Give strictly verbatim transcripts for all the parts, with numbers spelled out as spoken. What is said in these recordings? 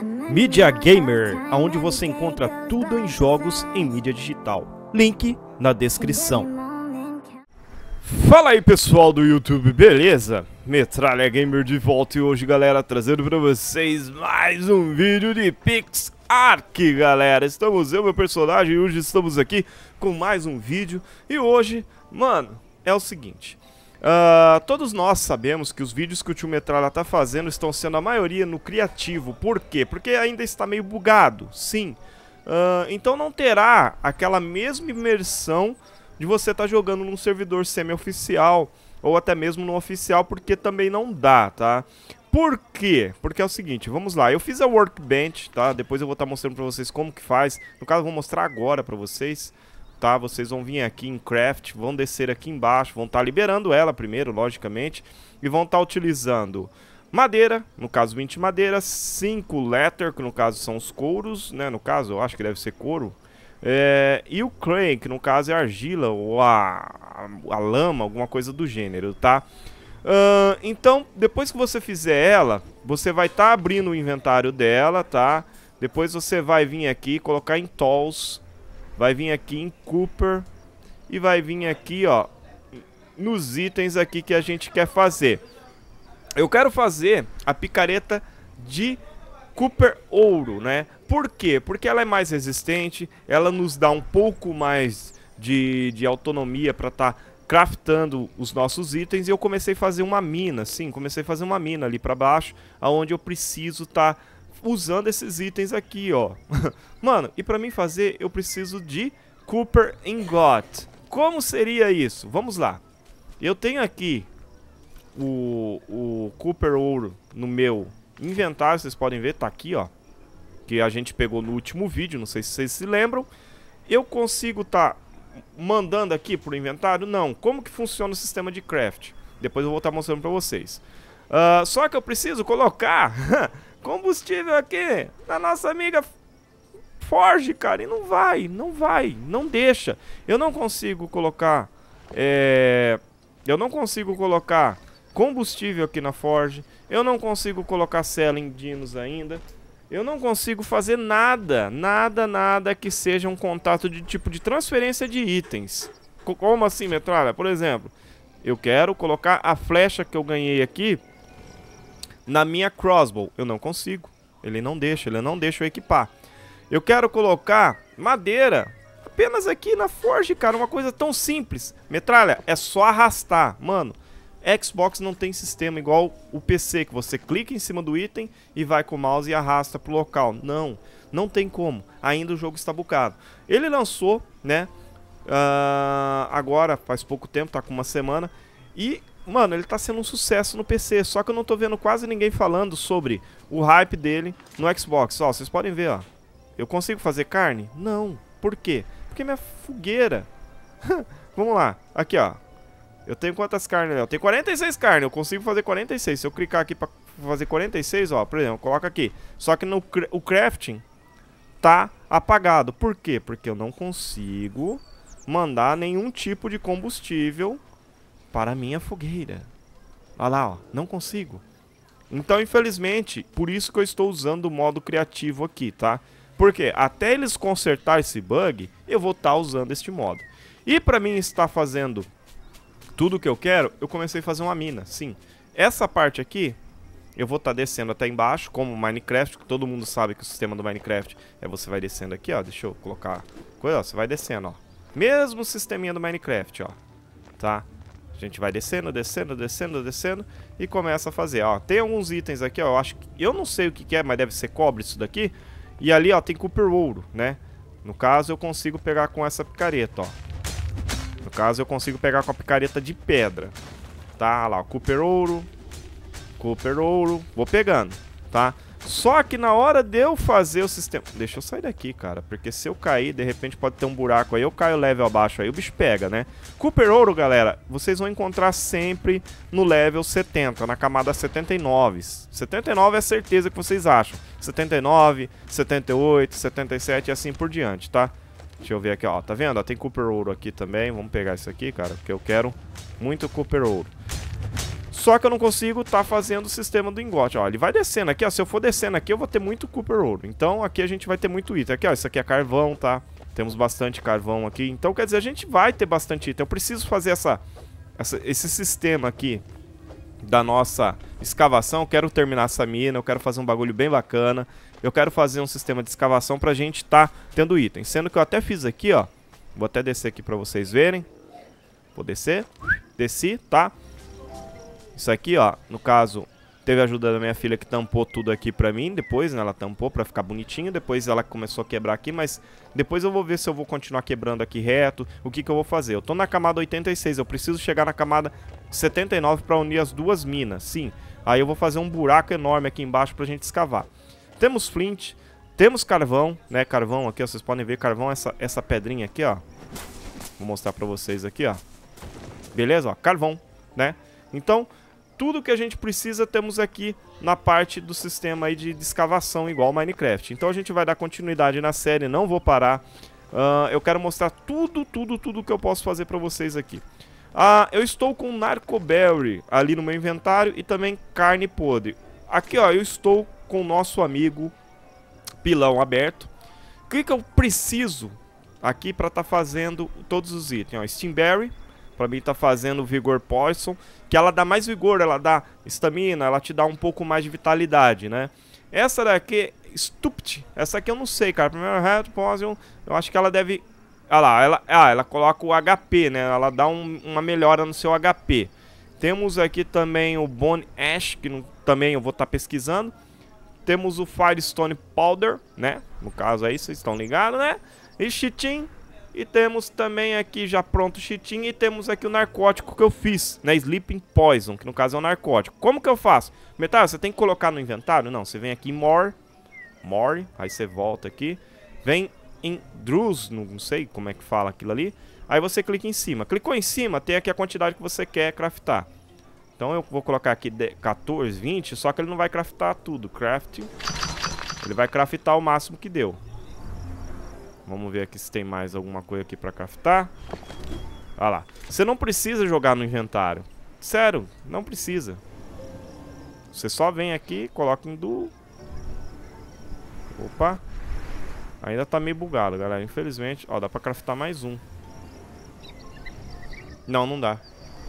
Mídia Gamer, onde você encontra tudo em jogos em mídia digital. Link na descrição. Fala aí pessoal do YouTube, beleza? Metralha Gamer de volta e hoje, galera, trazendo pra vocês mais um vídeo de PixARK, galera. Estamos eu, meu personagem, e hoje estamos aqui com mais um vídeo. E hoje, mano, é o seguinte... Uh, todos nós sabemos que os vídeos que o tio Metralha tá fazendo estão sendo a maioria no criativo. Por quê? Porque ainda está meio bugado, sim. Uh, então não terá aquela mesma imersão de você estar tá jogando num servidor semi-oficial ou até mesmo no oficial, porque também não dá, tá? Por quê? Porque é o seguinte, vamos lá, eu fiz a Workbench, tá? Depois eu vou estar tá mostrando pra vocês como que faz. No caso eu vou mostrar agora pra vocês. Tá, vocês vão vir aqui em Craft, vão descer aqui embaixo, vão estar tá liberando ela primeiro, logicamente, e vão estar tá utilizando madeira, no caso vinte madeiras, cinco leather, que no caso são os couros, né, no caso eu acho que deve ser couro, é, e o clay, que no caso é argila ou a, a, a lama, alguma coisa do gênero, tá? Uh, então, depois que você fizer ela, você vai estar tá abrindo o inventário dela, tá? Depois você vai vir aqui, colocar em Tools, vai vir aqui em Cooper e vai vir aqui, ó, nos itens aqui que a gente quer fazer. Eu quero fazer a picareta de Cooper Ouro, né? Por quê? Porque ela é mais resistente, ela nos dá um pouco mais de, de autonomia para estar tá craftando os nossos itens. E eu comecei a fazer uma mina, sim, comecei a fazer uma mina ali para baixo, aonde eu preciso estar... Tá usando esses itens aqui, ó. Mano, e pra mim fazer, eu preciso de Cooper Ingot. Como seria isso? Vamos lá. Eu tenho aqui o, o Cooper Ouro no meu inventário, vocês podem ver, tá aqui, ó. Que a gente pegou no último vídeo, não sei se vocês se lembram. Eu consigo tá mandando aqui pro inventário? Não. Como que funciona o sistema de craft? Depois eu vou estar mostrando pra vocês. Uh, só que eu preciso colocar... combustível aqui na nossa amiga Forge, cara, e não vai, não vai, não deixa. Eu não consigo colocar, é... eu não consigo colocar combustível aqui na Forge. Eu não consigo colocar Selling Dinos ainda. Eu não consigo fazer nada, nada, nada que seja um contato de tipo de transferência de itens. Como assim, Metralha? Por exemplo, eu quero colocar a flecha que eu ganhei aqui na minha crossbow, eu não consigo. Ele não deixa, ele não deixa eu equipar. Eu quero colocar madeira apenas aqui na Forge, cara. Uma coisa tão simples. Metralha, é só arrastar. Mano, Xbox não tem sistema igual o P C, que você clica em cima do item e vai com o mouse e arrasta pro local. Não, não tem como. Ainda o jogo está bugado. Ele lançou, né, uh, agora, faz pouco tempo, tá com uma semana. E... mano, ele tá sendo um sucesso no P C, só que eu não tô vendo quase ninguém falando sobre o hype dele no Xbox. Ó, vocês podem ver, ó. Eu consigo fazer carne? Não. Por quê? Porque minha fogueira... Vamos lá. Aqui, ó. Eu tenho quantas carnes? Eu tenho quarenta e seis carnes. Eu consigo fazer quarenta e seis. Se eu clicar aqui pra fazer quarenta e seis, ó, por exemplo, coloca aqui. Só que no o crafting tá apagado. Por quê? Porque eu não consigo mandar nenhum tipo de combustível para a minha fogueira. Olha lá, ó, não consigo. Então, infelizmente, por isso que eu estou usando o modo criativo aqui, tá? Porque até eles consertar esse bug, eu vou estar usando este modo. E para mim estar fazendo tudo o que eu quero, eu comecei a fazer uma mina, sim. Essa parte aqui, eu vou estar descendo até embaixo, como Minecraft, que todo mundo sabe que o sistema do Minecraft é você vai descendo aqui, ó. Deixa eu colocar coisa, ó, você vai descendo, ó. Mesmo sisteminha do Minecraft, ó. Tá? A gente vai descendo, descendo, descendo, descendo e começa a fazer, ó. Tem alguns itens aqui, ó, eu acho que... eu não sei o que que é, mas deve ser cobre isso daqui. E ali, ó, tem Cooper Ouro, né? No caso, eu consigo pegar com essa picareta, ó. No caso, eu consigo pegar com a picareta de pedra. Tá, lá, ó, Cooper Ouro. Cooper Ouro. Vou pegando, tá? Só que na hora de eu fazer o sistema... deixa eu sair daqui, cara, porque se eu cair, de repente pode ter um buraco aí, eu caio level abaixo aí, o bicho pega, né? Cooper Ouro, galera, vocês vão encontrar sempre no level setenta, na camada setenta e nove. setenta e nove é a certeza que vocês acham. setenta e nove, setenta e oito, setenta e sete e assim por diante, tá? Deixa eu ver aqui, ó, tá vendo? Ó, tem Cooper Ouro aqui também, vamos pegar isso aqui, cara, porque eu quero muito Cooper Ouro. Só que eu não consigo estar tá fazendo o sistema do engote. Ó, ele vai descendo aqui, ó. Se eu for descendo aqui, eu vou ter muito Cooper Ouro. Então aqui a gente vai ter muito item. Aqui, ó, isso aqui é carvão, tá? Temos bastante carvão aqui. Então, quer dizer, a gente vai ter bastante item. Eu preciso fazer essa, essa, esse sistema aqui da nossa escavação. Eu quero terminar essa mina, eu quero fazer um bagulho bem bacana. Eu quero fazer um sistema de escavação pra gente tá tendo item. Sendo que eu até fiz aqui, ó. Vou até descer aqui pra vocês verem. Vou descer. Desci, tá? Isso aqui, ó, no caso, teve a ajuda da minha filha que tampou tudo aqui pra mim. Depois, né, ela tampou pra ficar bonitinho. Depois ela começou a quebrar aqui, mas depois eu vou ver se eu vou continuar quebrando aqui reto. O que que eu vou fazer? Eu tô na camada oitenta e seis, eu preciso chegar na camada setenta e nove pra unir as duas minas, sim. Aí eu vou fazer um buraco enorme aqui embaixo pra gente escavar. Temos flint, temos carvão, né, carvão aqui, ó, vocês podem ver carvão, essa, essa pedrinha aqui, ó. Vou mostrar pra vocês aqui, ó. Beleza, ó, carvão, né? Então, tudo que a gente precisa temos aqui na parte do sistema aí de, de escavação, igual ao Minecraft. Então a gente vai dar continuidade na série, não vou parar. Uh, eu quero mostrar tudo, tudo, tudo que eu posso fazer pra vocês aqui. Uh, eu estou com Narcoberry ali no meu inventário e também carne podre. Aqui, ó, eu estou com o nosso amigo pilão aberto. O que que eu preciso aqui pra tá fazendo todos os itens? Ó, Steamberry. Pra mim tá fazendo Vigor Poison, que ela dá mais vigor, ela dá estamina, ela te dá um pouco mais de vitalidade, né? Essa daqui, Stupid, essa aqui eu não sei, cara. Primeiro Red Poison, eu acho que ela deve... Ah lá, ela, ah, ela coloca o H P, né? Ela dá um, uma melhora no seu H P. Temos aqui também o Bone Ash, que não, também eu vou estar tá pesquisando. Temos o Firestone Powder, né? No caso aí, vocês estão ligados, né? E Chitin. E temos também aqui já pronto o chitinho. E temos aqui o narcótico que eu fiz, né? Sleeping Poison, que no caso é um narcótico. Como que eu faço? Metal, você tem que colocar no inventário? Não, você vem aqui em More. More, aí você volta aqui. Vem em Druze, não sei como é que fala aquilo ali. Aí você clica em cima. Clicou em cima, tem aqui a quantidade que você quer craftar. Então eu vou colocar aqui quatorze, vinte, só que ele não vai craftar tudo. Crafting. Ele vai craftar o máximo que deu. Vamos ver aqui se tem mais alguma coisa aqui pra craftar. Olha lá. Você não precisa jogar no inventário. Sério, não precisa. Você só vem aqui, coloca em duo. Opa. Ainda tá meio bugado, galera. Infelizmente. Ó, dá pra craftar mais um. Não, não dá.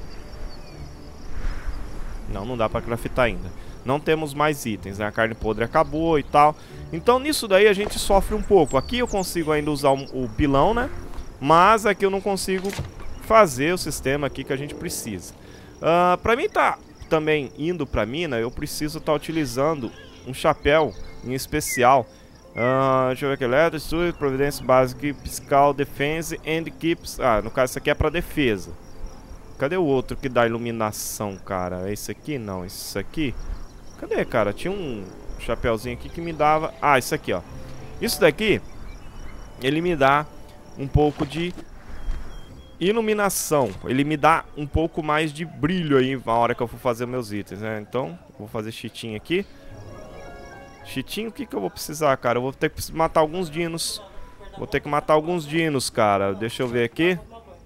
Não, não dá pra craftar ainda. Não temos mais itens, né? A carne podre acabou e tal. Então nisso daí a gente sofre um pouco. Aqui eu consigo ainda usar o, o pilão, né? Mas aqui eu não consigo fazer o sistema aqui que a gente precisa. Uh, pra mim tá também indo pra mina, eu preciso estar tá utilizando um chapéu em especial. Uh, deixa eu ver aqui. Leather, Suit, Providência Básica, Physical, Defense and Keeps. Ah, no caso isso aqui é pra defesa. Cadê o outro que dá iluminação, cara? É esse aqui? Não, esse aqui. Cadê, cara? Tinha um chapéuzinho aqui que me dava... Ah, isso aqui, ó. Isso daqui, ele me dá um pouco de iluminação. Ele me dá um pouco mais de brilho aí na hora que eu for fazer meus itens, né? Então, vou fazer chitinho aqui. Chitinho, o que que eu vou precisar, cara? Eu vou ter que matar alguns dinos. Vou ter que matar alguns dinos, cara. Deixa eu ver aqui.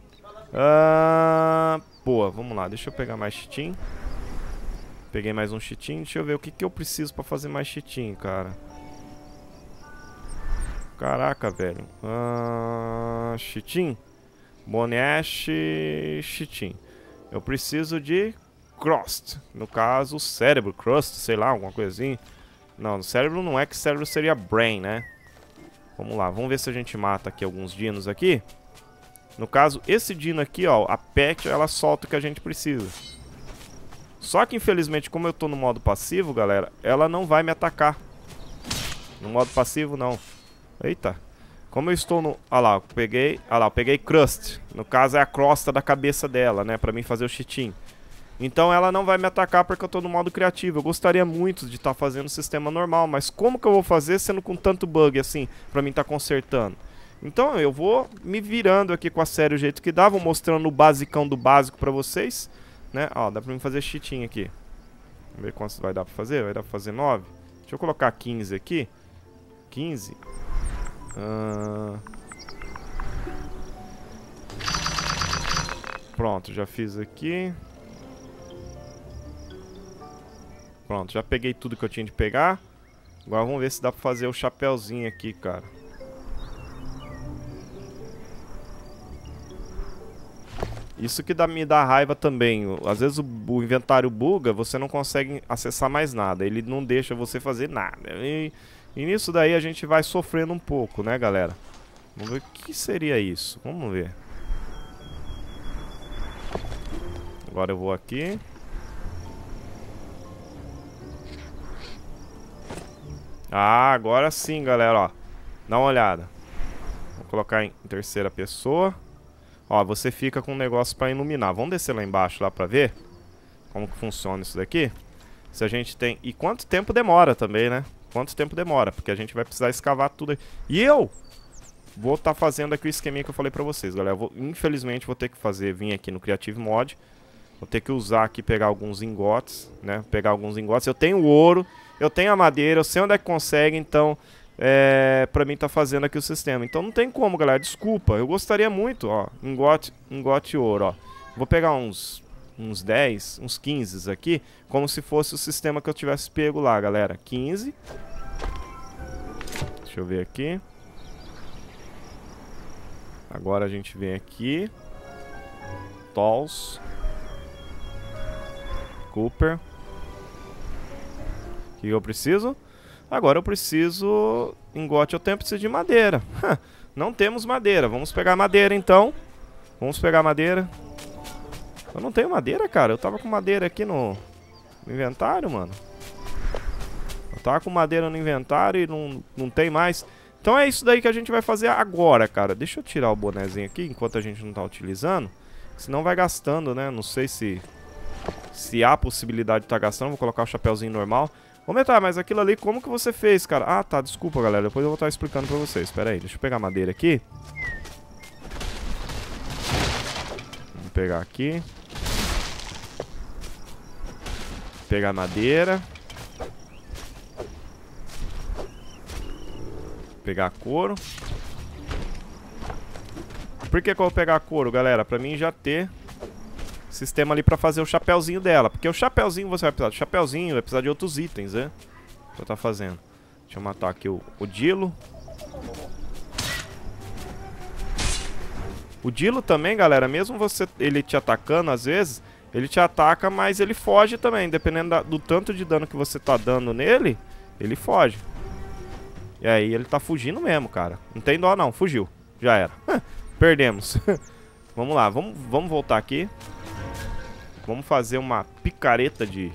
Ah, pô, vamos lá. Deixa eu pegar mais chitinho. Peguei mais um chitinho. Deixa eu ver o que que eu preciso pra fazer mais chitinho, cara. Caraca, velho. Ah, chitinho. Boneash, chitinho. Eu preciso de crust. No caso, cérebro, crust, sei lá, alguma coisinha. Não, cérebro não é, que cérebro seria brain, né? Vamos lá, vamos ver se a gente mata aqui alguns dinos aqui. No caso, esse dino aqui, ó, a pet, ela solta o que a gente precisa. Só que, infelizmente, como eu tô no modo passivo, galera, ela não vai me atacar. No modo passivo, não. Eita. Como eu estou no... Olha lá, eu peguei... Olha lá, eu peguei crust. No caso, é a crosta da cabeça dela, né? Pra mim fazer o chitinho. Então, ela não vai me atacar porque eu tô no modo criativo. Eu gostaria muito de estar tá fazendo o sistema normal. Mas como que eu vou fazer sendo com tanto bug, assim, pra mim tá consertando? Então, eu vou me virando aqui com a série o jeito que dá. Vou mostrando o basicão do básico pra vocês. Né? Ó, dá pra mim fazer chitinho aqui. Vamos ver quantos vai dar pra fazer. Vai dar pra fazer nove. Deixa eu colocar quinze aqui. quinze. Uh... Pronto, já fiz aqui. Pronto, já peguei tudo que eu tinha de pegar. Agora vamos ver se dá pra fazer o chapéuzinho aqui, cara. Isso que dá, me dá raiva também. Às vezes o, o inventário buga, você não consegue acessar mais nada. Ele não deixa você fazer nada. E, e nisso daí a gente vai sofrendo um pouco, né, galera? Vamos ver o que seria isso. Vamos ver. Agora eu vou aqui. Ah, agora sim, galera, ó. Dá uma olhada. Vou colocar em terceira pessoa. Ó, você fica com um negócio pra iluminar. Vamos descer lá embaixo lá pra ver como que funciona isso daqui. Se a gente tem... E quanto tempo demora também, né? Quanto tempo demora, porque a gente vai precisar escavar tudo aí. E eu vou estar tá fazendo aqui o esqueminha que eu falei pra vocês, galera. Eu vou, infelizmente vou ter que fazer, vir aqui no Creative Mod. Vou ter que usar aqui, pegar alguns lingotes, né? Pegar alguns lingotes. Eu tenho ouro, eu tenho a madeira, eu sei onde é que consegue, então... É, pra mim tá fazendo aqui o sistema. Então não tem como, galera, desculpa. Eu gostaria muito, ó, lingote, lingote ouro, ó. Vou pegar uns, uns dez, uns quinze aqui, como se fosse o sistema que eu tivesse pego lá, galera. quinze. Deixa eu ver aqui. Agora a gente vem aqui. Tools. Cooper. O que eu preciso? Agora eu preciso... Lingote, eu tenho preciso de madeira. Não temos madeira. Vamos pegar madeira, então. Vamos pegar madeira. Eu não tenho madeira, cara. Eu tava com madeira aqui no, no inventário, mano. Eu tava com madeira no inventário e não, não tem mais. Então é isso daí que a gente vai fazer agora, cara. Deixa eu tirar o bonezinho aqui, enquanto a gente não tá utilizando. Senão vai gastando, né? Não sei se... Se há possibilidade de estar gastando. Vou colocar o chapéuzinho normal. Ô, Metar, mas aquilo ali, como que você fez, cara? Ah, tá, desculpa, galera. Depois eu vou estar explicando pra vocês. Espera aí, deixa eu pegar a madeira aqui. Vou pegar aqui. Pegar a madeira. Pegar couro. Por que que eu vou pegar couro, galera? Pra mim já ter... sistema ali pra fazer o chapéuzinho dela. Porque o chapéuzinho você vai precisar do chapéuzinho, vai precisar de outros itens, né? Pra tá fazendo. Deixa eu matar aqui o, o Dilo. O Dilo também, galera, mesmo você ele te atacando às vezes, ele te ataca, mas ele foge também. Dependendo da, do tanto de dano que você tá dando nele, ele foge. E aí ele tá fugindo mesmo, cara. Não tem dó não, fugiu. Já era. Perdemos. Vamos lá, vamos, vamos voltar aqui. Vamos fazer uma picareta de,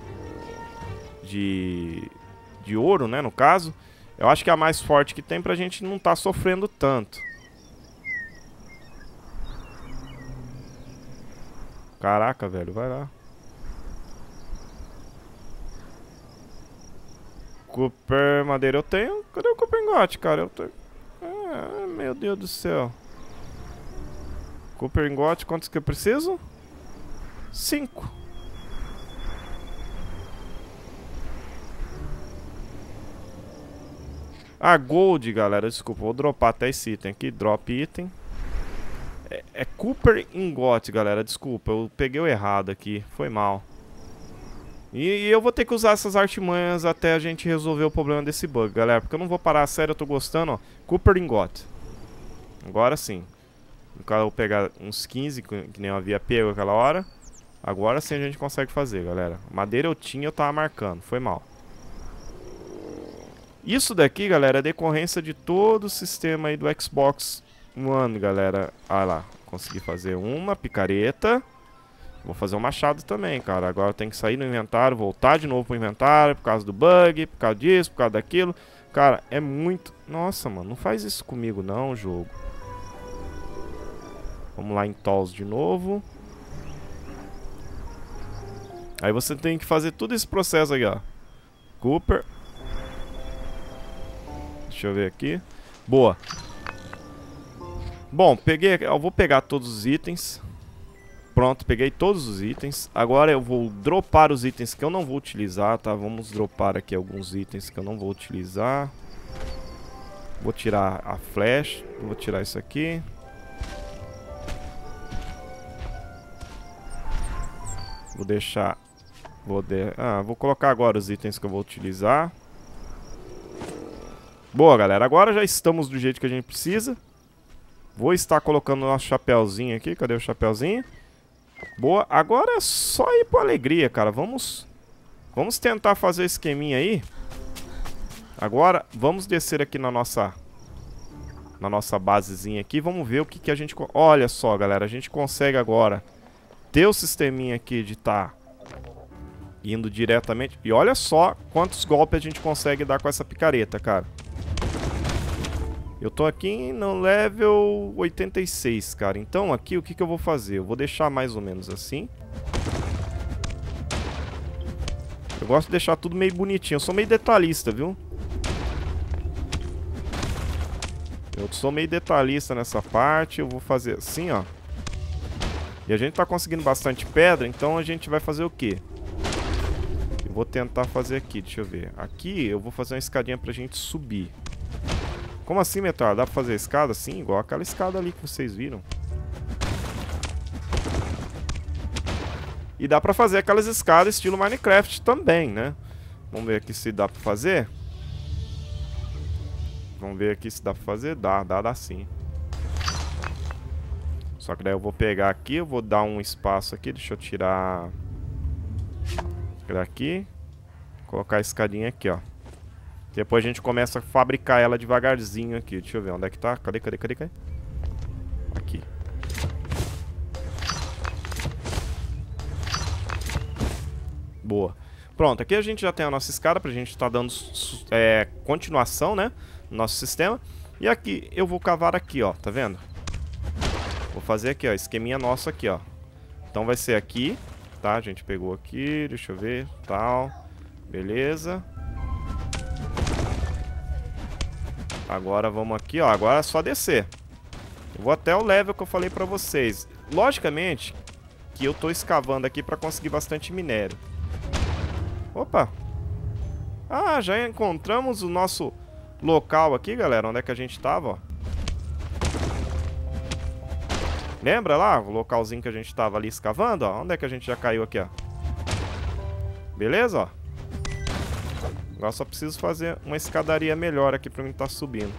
de, de ouro, né, no caso. Eu acho que é a mais forte que tem pra gente não tá sofrendo tanto. Caraca, velho, vai lá. Cooper madeira eu tenho. Cadê o Cooper Ingot, cara? Eu tenho... Ah, meu Deus do céu. Cooper Ingot, quantos que eu preciso? Cinco. Ah, gold, galera. Desculpa, vou dropar até esse item aqui. Drop item. É, é Cooper Ingot, galera. Desculpa, eu peguei o errado aqui. Foi mal. E, e eu vou ter que usar essas artimanhas até a gente resolver o problema desse bug, galera. Porque eu não vou parar, sério, eu tô gostando, ó. Cooper Ingot. Agora sim. No caso, eu vou pegar uns quinze, que nem eu havia pego aquela hora. Agora sim a gente consegue fazer, galera. Madeira eu tinha, eu tava marcando. Foi mal. Isso daqui, galera, é decorrência de todo o sistema aí do Xbox One, galera. Ah lá, consegui fazer uma picareta. Vou fazer um machado também, cara. Agora eu tenho que sair no inventário, voltar de novo pro inventário, por causa do bug, por causa disso, por causa daquilo. Cara, é muito... Nossa, mano, não faz isso comigo não, jogo. Vamos lá em Tools de novo. Aí você tem que fazer todo esse processo aqui, ó. Cooper. Deixa eu ver aqui. Boa. Bom, peguei... Eu vou pegar todos os itens. Pronto, peguei todos os itens. Agora eu vou dropar os itens que eu não vou utilizar, tá? Vamos dropar aqui alguns itens que eu não vou utilizar. Vou tirar a flecha. Vou tirar isso aqui. Vou deixar Vou, de... ah, vou colocar agora os itens que eu vou utilizar. Boa, galera. Agora já estamos do jeito que a gente precisa. Vou estar colocando o nosso chapéuzinho aqui. Cadê o chapéuzinho? Boa. Agora é só ir por alegria, cara. Vamos, vamos tentar fazer o esqueminha aí. Agora, vamos descer aqui na nossa... Na nossa basezinha aqui. Vamos ver o que, que a gente... Olha só, galera. A gente consegue agora ter o sisteminha aqui de estar... indo diretamente. E olha só quantos golpes a gente consegue dar com essa picareta, cara. Eu tô aqui no level oitenta e seis, cara. Então aqui o que, que eu vou fazer? Eu vou deixar mais ou menos assim. Eu gosto de deixar tudo meio bonitinho. Eu sou meio detalhista, viu? Eu sou meio detalhista nessa parte. Eu vou fazer assim, ó. E a gente tá conseguindo bastante pedra. Então a gente vai fazer o quê? Vou tentar fazer aqui, deixa eu ver. Aqui eu vou fazer uma escadinha pra gente subir. Como assim, Meteoro? Dá pra fazer a escada? Sim, igual aquela escada ali que vocês viram. E dá pra fazer aquelas escadas estilo Minecraft também, né? Vamos ver aqui se dá pra fazer. Vamos ver aqui se dá pra fazer. Dá, dá, dá sim. Só que daí eu vou pegar aqui, eu vou dar um espaço aqui. Deixa eu tirar... Aqui, colocar a escadinha aqui, ó. Depois a gente começa a fabricar ela devagarzinho aqui. Deixa eu ver onde é que tá. Cadê, cadê, cadê, cadê? Aqui. Boa. Pronto, aqui a gente já tem a nossa escada pra gente estar dando é, continuação, né? No nosso sistema. E aqui, eu vou cavar aqui, ó. Tá vendo? Vou fazer aqui, ó. Esqueminha nosso aqui, ó. Então vai ser aqui. Tá, a gente pegou aqui, deixa eu ver, tal, beleza. Agora vamos aqui, ó, agora é só descer. Eu vou até o level que eu falei pra vocês. Logicamente que eu tô escavando aqui pra conseguir bastante minério. Opa! Ah, já encontramos o nosso local aqui, galera, onde é que a gente tava, ó. Lembra lá o localzinho que a gente tava ali escavando, ó? Onde é que a gente já caiu aqui, ó? Beleza, ó? Agora só preciso fazer uma escadaria melhor aqui pra mim estar subindo.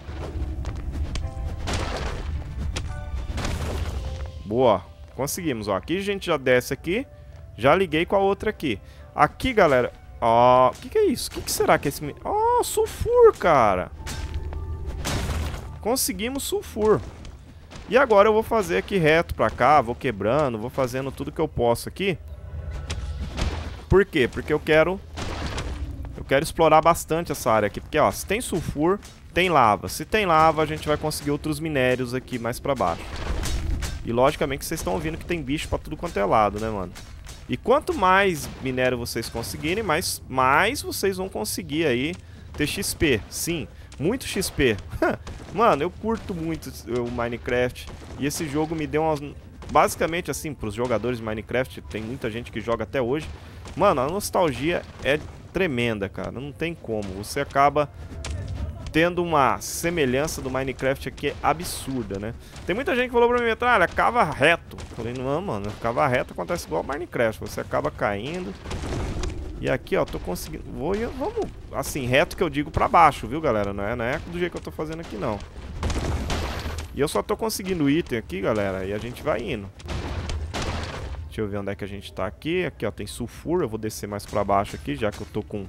Boa, conseguimos, ó. Aqui a gente já desce aqui. Já liguei com a outra aqui. Aqui, galera, ó... O que que é isso? O que que será que é esse... Ó, sulfur, cara! Conseguimos sulfur. E agora eu vou fazer aqui reto pra cá, vou quebrando, vou fazendo tudo que eu posso aqui. Por quê? Porque eu quero... Eu quero explorar bastante essa área aqui. Porque, ó, se tem sulfur, tem lava. Se tem lava, a gente vai conseguir outros minérios aqui mais pra baixo. E logicamente vocês estão ouvindo que tem bicho pra tudo quanto é lado, né, mano? E quanto mais minério vocês conseguirem, mais, mais vocês vão conseguir aí ter X P. Sim, muito X P. Mano, eu curto muito o Minecraft. E esse jogo me deu umas... Basicamente, assim, pros jogadores de Minecraft, tem muita gente que joga até hoje. Mano, a nostalgia é tremenda, cara. Não tem como. Você acaba tendo uma semelhança do Minecraft aqui absurda, né? Tem muita gente que falou pra mim, ah, cava reto. Eu falei, não, mano, cava reto acontece igual ao Minecraft. Você acaba caindo. E aqui, ó, tô conseguindo... Vou, vamos, assim, reto que eu digo pra baixo, viu, galera? Não é, não é do jeito que eu tô fazendo aqui, não. E eu só tô conseguindo item aqui, galera, e a gente vai indo. Deixa eu ver onde é que a gente tá aqui. Aqui, ó, tem sulfur. Eu vou descer mais pra baixo aqui, já que eu tô com...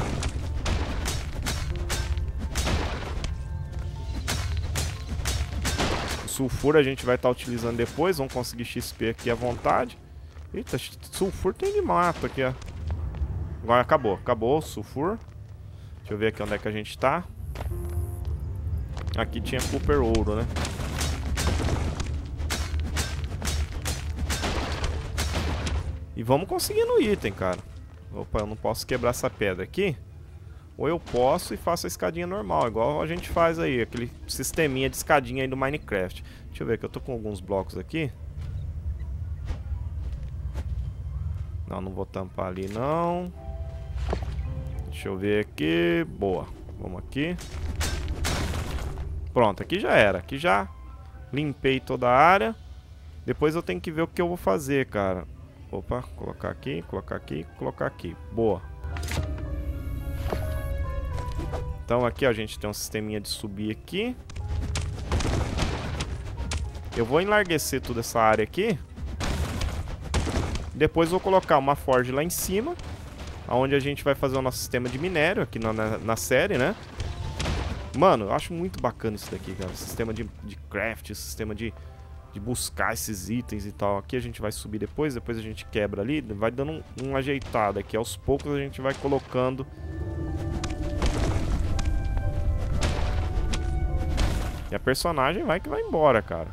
O sulfur a gente vai estar utilizando depois. Vamos conseguir X P aqui à vontade. Eita, sulfur tem de mato aqui, ó. Agora acabou, acabou o sulfur. Deixa eu ver aqui onde é que a gente tá. Aqui tinha cooper ouro, né? E vamos conseguindo item, cara. Opa, eu não posso quebrar essa pedra aqui. Ou eu posso e faço a escadinha normal, igual a gente faz aí, aquele sisteminha de escadinha aí do Minecraft. Deixa eu ver que eu tô com alguns blocos aqui. Não, não vou tampar ali, não. Deixa eu ver aqui. Boa. Vamos aqui. Pronto, aqui já era. Aqui já limpei toda a área. Depois eu tenho que ver o que eu vou fazer, cara. Opa, colocar aqui, colocar aqui, colocar aqui. Boa. Então aqui ó, a gente tem um sisteminha de subir aqui. Eu vou enlarguecer toda essa área aqui. Depois vou colocar uma forge lá em cima, onde a gente vai fazer o nosso sistema de minério aqui na, na, na série, né? Mano, eu acho muito bacana isso daqui, cara. Sistema de, de craft, sistema de, de buscar esses itens e tal. Aqui a gente vai subir depois, depois a gente quebra ali, vai dando um, um ajeitado aqui. Aos poucos a gente vai colocando... E a personagem vai que vai embora, cara.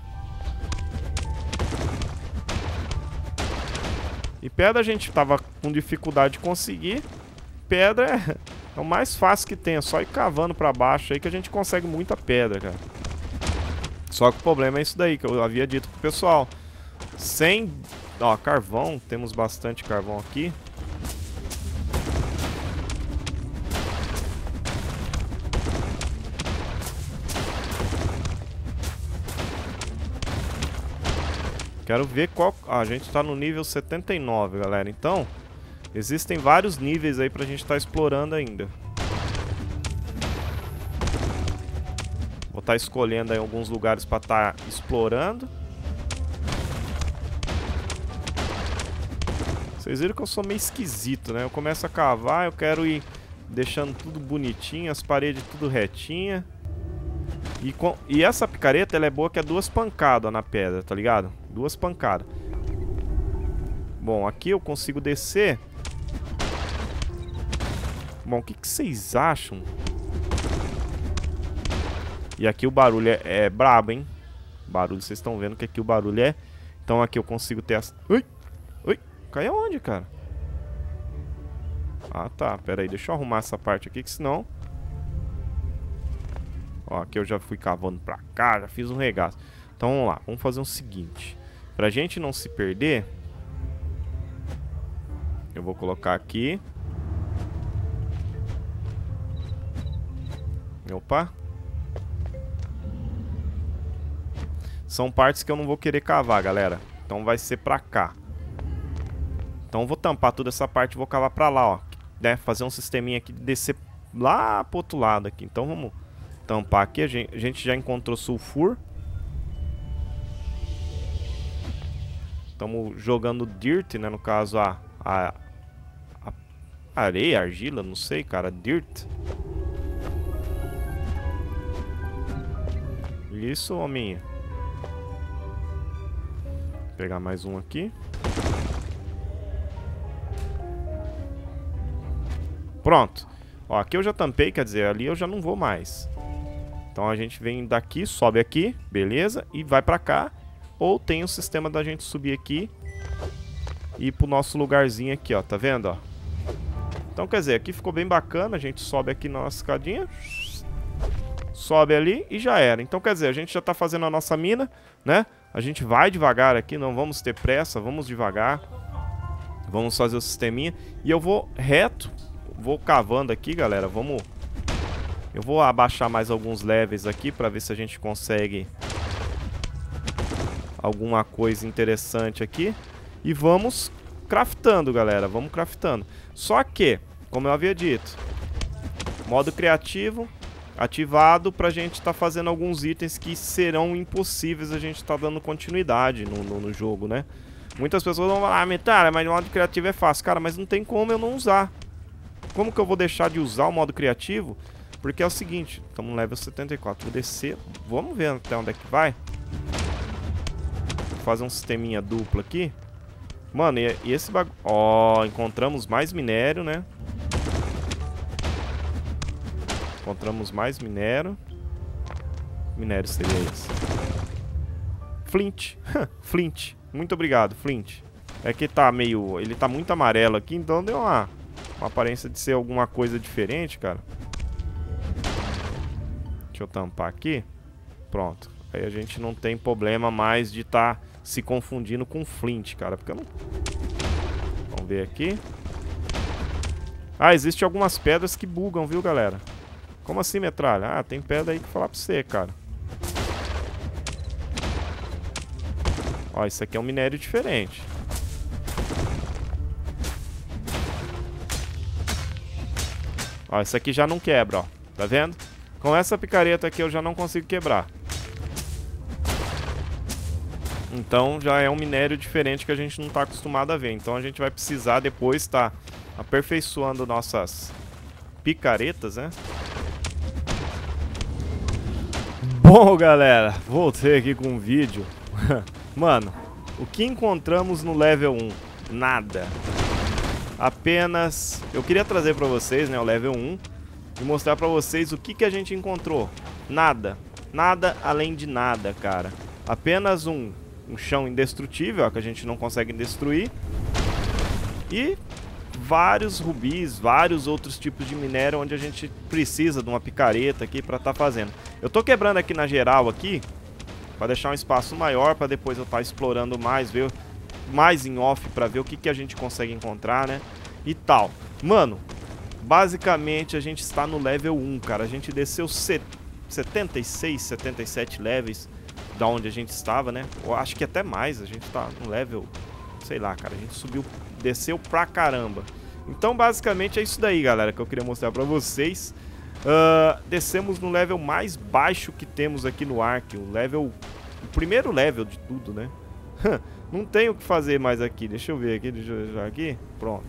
E pedra a gente tava com dificuldade de conseguir. Pedra é, é o mais fácil que tem. É só ir cavando pra baixo aí que a gente consegue muita pedra, cara. Só que o problema é isso daí que eu havia dito pro pessoal. Sem... Ó, carvão. Temos bastante carvão aqui. Quero ver qual... Ah, a gente tá no nível setenta e nove, galera. Então, existem vários níveis aí pra gente tá explorando ainda. Vou tá escolhendo aí alguns lugares pra tá explorando. Vocês viram que eu sou meio esquisito, né? Eu começo a cavar, eu quero ir deixando tudo bonitinho, as paredes tudo retinha. E, com... e essa picareta, ela é boa que é duas pancadas na pedra, tá ligado? Duas pancadas. Bom, aqui eu consigo descer. Bom, o que, que vocês acham? E aqui o barulho é, é brabo, hein? Barulho, vocês estão vendo que aqui o barulho é. Então aqui eu consigo ter as... Ui! Ui! Caiu aonde, cara? Ah, tá. Pera aí, deixa eu arrumar essa parte aqui, que senão... Ó, aqui eu já fui cavando pra cá, já fiz um regaço. Então vamos lá, vamos fazer o seguinte. Pra gente não se perder, eu vou colocar aqui. Opa. São partes que eu não vou querer cavar, galera. Então vai ser pra cá. Então eu vou tampar toda essa parte e vou cavar pra lá, ó. Né? Fazer um sisteminha aqui de descer lá pro outro lado aqui. Então vamos tampar aqui. A gente, a gente já encontrou sulfur. Estamos jogando dirt, né? No caso, a, a, a areia, argila, não sei, cara. Dirt. Isso, hominho. Vou pegar mais um aqui. Pronto. Ó, aqui eu já tampei, quer dizer, ali eu já não vou mais. Então a gente vem daqui, sobe aqui, beleza? E vai pra cá. Ou tem o sistema da gente subir aqui e ir pro nosso lugarzinho aqui, ó. Tá vendo, ó? Então, quer dizer, aqui ficou bem bacana. A gente sobe aqui na nossa escadinha. Sobe ali e já era. Então, quer dizer, a gente já tá fazendo a nossa mina, né? A gente vai devagar aqui, não vamos ter pressa. Vamos devagar. Vamos fazer o sisteminha. E eu vou reto. Vou cavando aqui, galera. Vamos... Eu vou abaixar mais alguns levels aqui pra ver se a gente consegue... alguma coisa interessante aqui. E vamos craftando, galera. Vamos craftando. Só que, como eu havia dito, modo criativo ativado pra gente estar tá fazendo alguns itens que serão impossíveis a gente tá dando continuidade no, no, no jogo, né? Muitas pessoas vão falar, ah, Metralha, mas o modo criativo é fácil. Cara, mas não tem como eu não usar. Como que eu vou deixar de usar o modo criativo? Porque é o seguinte, estamos no level setenta e quatro. Vou descer, vamos ver até onde é que vai. Fazer um sisteminha duplo aqui. Mano, e, e esse bagulho... Ó, encontramos mais minério, né? Encontramos mais minério. Minério seria esse. Flint. Flint. Muito obrigado, Flint. É que tá meio... Ele tá muito amarelo aqui, então deu uma... Uma aparência de ser alguma coisa diferente, cara. Deixa eu tampar aqui. Pronto. Aí a gente não tem problema mais de estar... Tá se confundindo com flint, cara, porque eu não... Vamos ver aqui. Ah, existem algumas pedras que bugam, viu, galera? Como assim, Metralha? Ah, tem pedra aí que falar pra você, cara. Ó, isso aqui é um minério diferente. Ó, esse aqui já não quebra, ó. Tá vendo? Com essa picareta aqui eu já não consigo quebrar. Então já é um minério diferente que a gente não tá acostumado a ver. Então a gente vai precisar depois estar aperfeiçoando nossas picaretas, né? Bom, galera, voltei aqui com um vídeo. Mano, o que encontramos no level um? Nada. Apenas... Eu queria trazer pra vocês, né, o level um e mostrar pra vocês o que, que a gente encontrou. Nada. Nada além de nada, cara. Apenas um, um chão indestrutível, ó, que a gente não consegue destruir. E vários rubis, vários outros tipos de minério onde a gente precisa de uma picareta aqui pra tá fazendo. Eu tô quebrando aqui na geral aqui, pra deixar um espaço maior, pra depois eu estar explorando mais, ver mais em off pra ver o que, que a gente consegue encontrar, né? E tal. Mano, basicamente a gente está no level um, cara. A gente desceu setenta e seis, setenta e sete levels da onde a gente estava, né? Eu acho que até mais, a gente tá no level, sei lá, cara. A gente subiu, desceu pra caramba. Então basicamente é isso daí, galera, que eu queria mostrar pra vocês. Uh, descemos no level mais baixo que temos aqui no Ark, o level, o primeiro level de tudo, né? Não tem o que fazer mais aqui. Deixa eu ver aqui, deixa eu ver aqui. Pronto.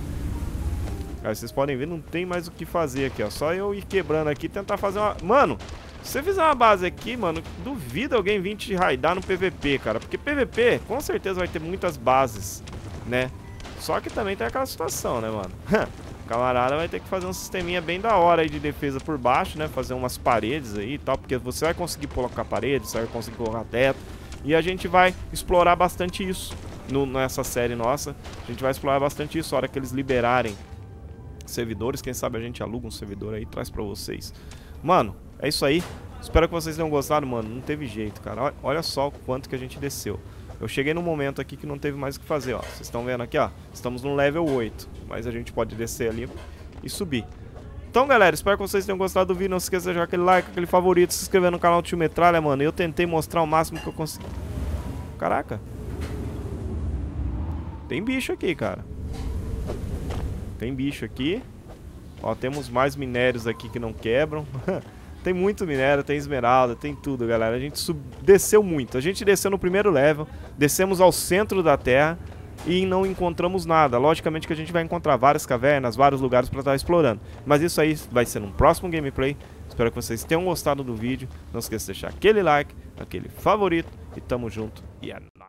Aí vocês podem ver, não tem mais o que fazer aqui, ó. Só eu ir quebrando aqui e tentar fazer uma... Mano, se você fizer uma base aqui, mano, duvido alguém vir te raidar no P V P, cara. Porque P V P, com certeza vai ter muitas bases, né? Só que também tem aquela situação, né, mano? O camarada vai ter que fazer um sisteminha bem da hora aí de defesa por baixo, né? Fazer umas paredes aí e tal. Porque você vai conseguir colocar paredes, você vai conseguir colocar teto. E a gente vai explorar bastante isso no, nessa série nossa. A gente vai explorar bastante isso na hora que eles liberarem servidores. Quem sabe a gente aluga um servidor aí e traz pra vocês. Mano, é isso aí. Espero que vocês tenham gostado, mano. Não teve jeito, cara. Olha só o quanto que a gente desceu. Eu cheguei num momento aqui que não teve mais o que fazer, ó. Vocês estão vendo aqui, ó. Estamos no level oito. Mas a gente pode descer ali e subir. Então, galera, espero que vocês tenham gostado do vídeo. Não se esqueça de deixar aquele like, aquele favorito, se inscrever no canal do Tio Metralha, mano. Eu tentei mostrar o máximo que eu consegui. Caraca. Tem bicho aqui, cara. Tem bicho aqui. Ó, temos mais minérios aqui que não quebram. Tem muito minério, tem esmeralda, tem tudo, galera. A gente sub... desceu muito. A gente desceu no primeiro level. Descemos ao centro da Terra. E não encontramos nada. Logicamente que a gente vai encontrar várias cavernas, vários lugares para estar explorando. Mas isso aí vai ser num próximo gameplay. Espero que vocês tenham gostado do vídeo. Não esqueça de deixar aquele like, aquele favorito. E tamo junto. E é nóis.